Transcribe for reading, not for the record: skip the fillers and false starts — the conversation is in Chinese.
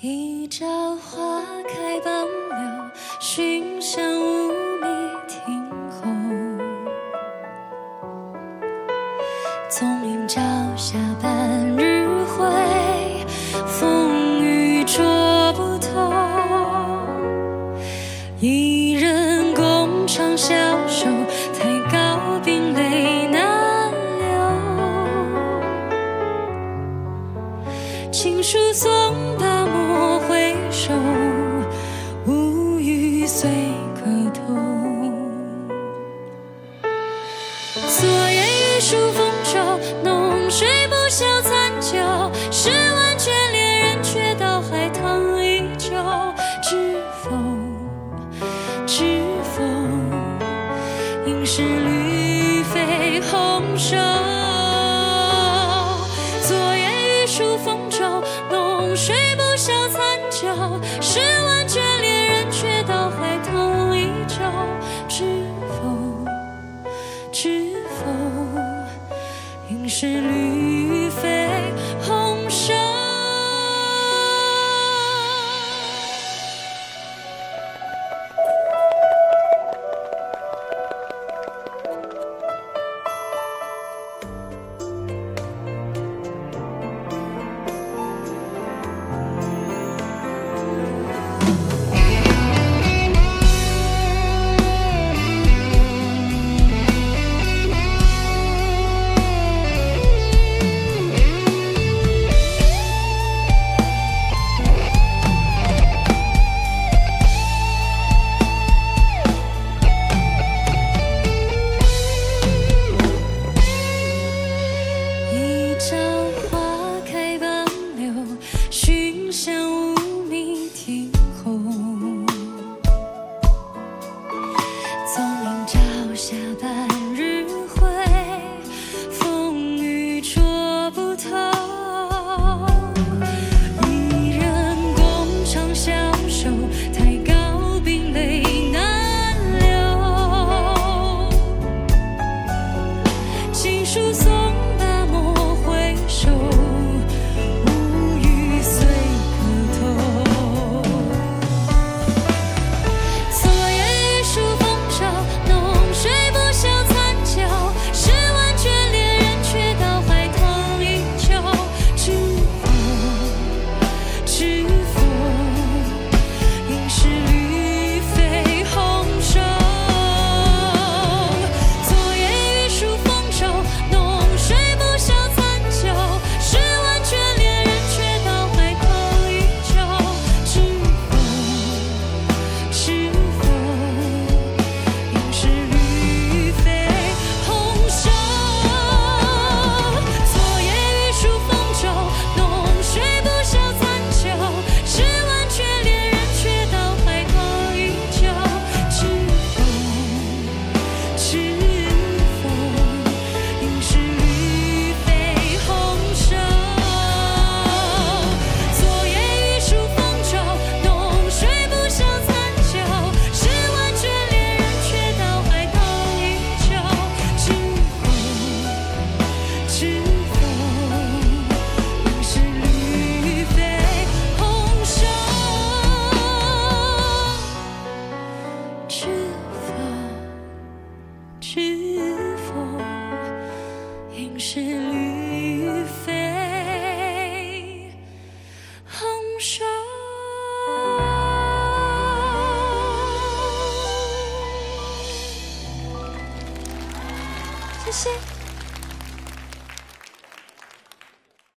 一朝花开半柳，寻香无觅庭后。纵饮朝霞半日晖，风雨捉不透。一人共长消瘦，太高鬓泪难流。情书送罢莫回首，无语随歌头。昨夜雨疏风骤，浓睡不消残酒。试问卷恋人，却道海棠依旧。知否？知否？应是绿肥红瘦。昨夜雨疏风骤，浓睡不消残酒。试问卷恋人，却道海棠依旧。知否？知否？应是绿肥红瘦。寻香无觅庭后，纵饮朝霞半日晖，风雨捉不透。一人共长消瘦，太高鬓泪难流。情书送罢莫回首，知否？应是绿肥红瘦。谢谢。